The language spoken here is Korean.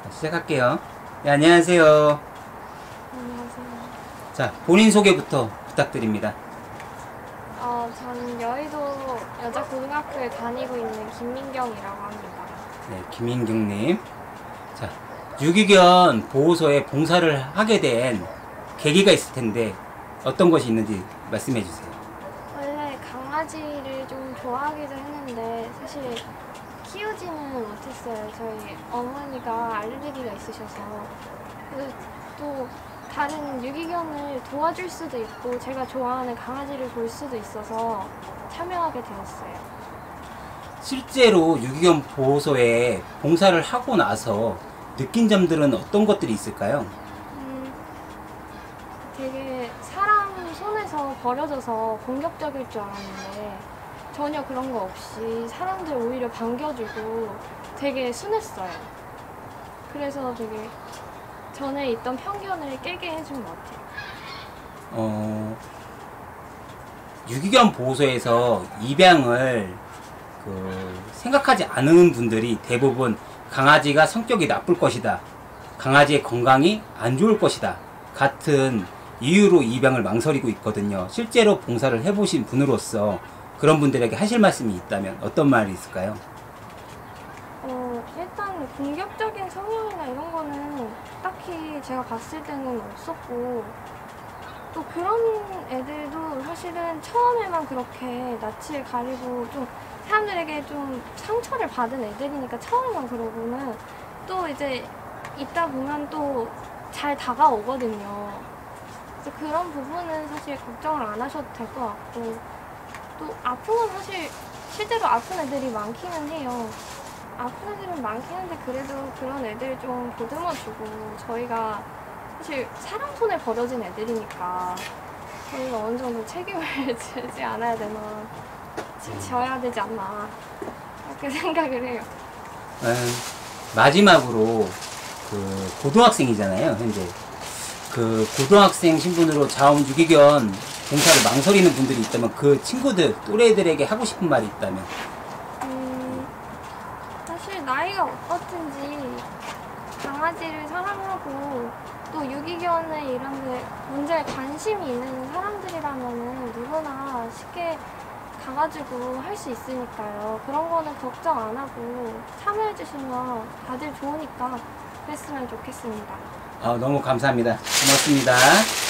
시작할게요. 네, 안녕하세요. 안녕하세요. 자, 본인 소개부터 부탁드립니다. 저는 여의도 여자고등학교에 다니고 있는 김민경이라고 합니다. 네, 김인경님. 자, 유기견 보호소에 봉사를 하게 된 계기가 있을 텐데 어떤 것이 있는지 말씀해 주세요. 원래 강아지를 좀 좋아하기도 했는데 사실 키우지는 못했어요. 저희 어머니가 알레르기가 있으셔서. 그래서 또 다른 유기견을 도와줄 수도 있고 제가 좋아하는 강아지를 볼 수도 있어서 참여하게 되었어요. 실제로 유기견 보호소에 봉사를 하고 나서 느낀 점들은 어떤 것들이 있을까요? 되게 사람 손에서 버려져서 공격적일 줄 알았는데 전혀 그런 거 없이 사람들 오히려 반겨주고 되게 순했어요. 그래서 되게 전에 있던 편견을 깨게 해준 것 같아요. 유기견 보호소에서 입양을 생각하지 않은 분들이 대부분 강아지가 성격이 나쁠 것이다, 강아지의 건강이 안 좋을 것이다 같은 이유로 입양을 망설이고 있거든요. 실제로 봉사를 해보신 분으로서 그런 분들에게 하실 말씀이 있다면 어떤 말이 있을까요? 일단 공격적인 성향이나 이런 거는 딱히 제가 봤을 때는 없었고, 또 그런 애들도 사실은 처음에만 그렇게 낯을 가리고 좀 사람들에게 좀 상처를 받은 애들이니까 처음에만 그러고는 또 이제 있다 보면 또 잘 다가오거든요. 그래서 그런 부분은 사실 걱정을 안 하셔도 될 것 같고, 또 아픈 건 사실 실제로 아픈 애들이 많기는 해요. 아픈 애들은 많긴 한데 그래도 그런 애들 좀 보듬어주고, 저희가 사실 사람 손에 버려진 애들이니까 저희가 어느 정도 책임을 지지 않아야 되나, 지어야 되지 않나 그렇게 생각을 해요. 마지막으로 고등학생이잖아요, 현재. 고등학생 신분으로 자원 유기견 봉사를 망설이는 분들이 있다면 그 친구들, 또래들에게 하고 싶은 말이 있다면? 사실 나이가 어떻든지 강아지를 사랑하고 또 유기견의 이런 문제에 관심이 있는 사람들이라면은 누구나 쉽게 가가지고 할 수 있으니까요. 그런 거는 걱정 안 하고 참여해주시면 다들 좋으니까 그랬으면 좋겠습니다. 너무 감사합니다. 고맙습니다.